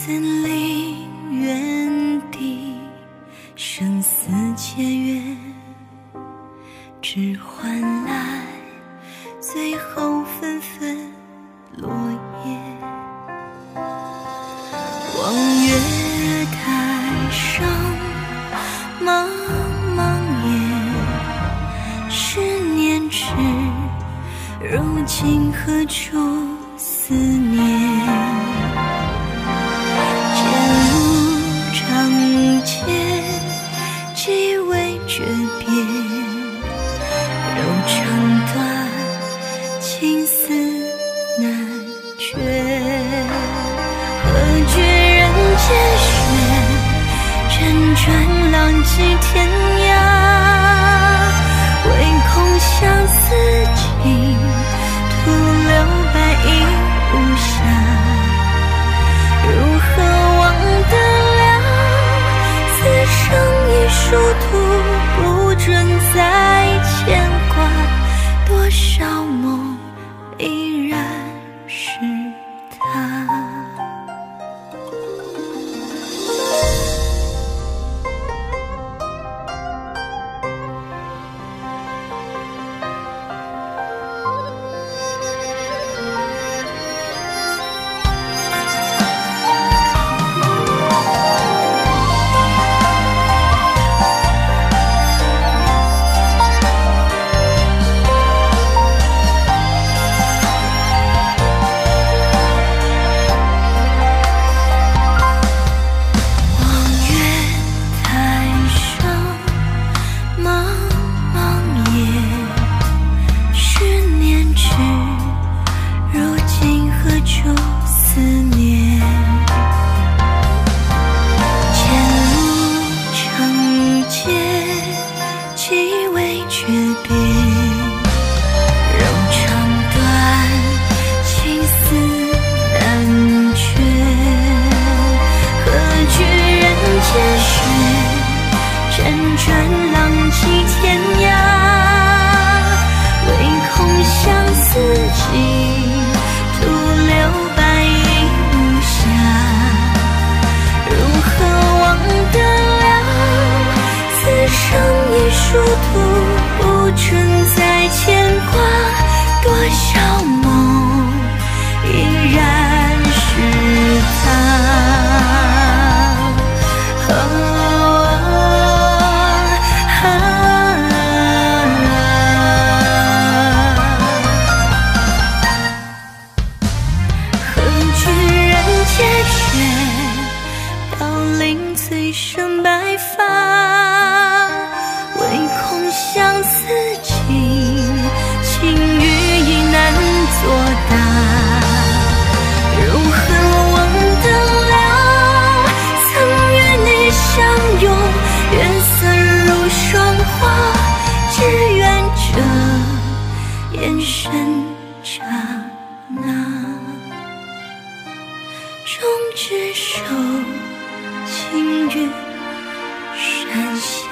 死离原地，生死劫约，只换来最后纷纷落叶。望月台上茫茫夜，十年之如今何处思念？剑路长街，几为诀别，柔肠断，情丝难绝。何惧人间雪，辗转浪迹天涯，唯恐相思尽，徒留白衣无瑕。如何忘得了此生一殊途，不准再牵挂，多少梦依然是他。辗转浪迹天涯，唯恐相思尽，徒留白衣无瑕。如何忘得了此生一殊途，不准再牵挂，多少梦依然是他。醉生白发，唯恐相思尽，情欲已难作答。如何忘得了曾与你相拥，月色如霜花，只愿这眼神刹那，终执手情月山下。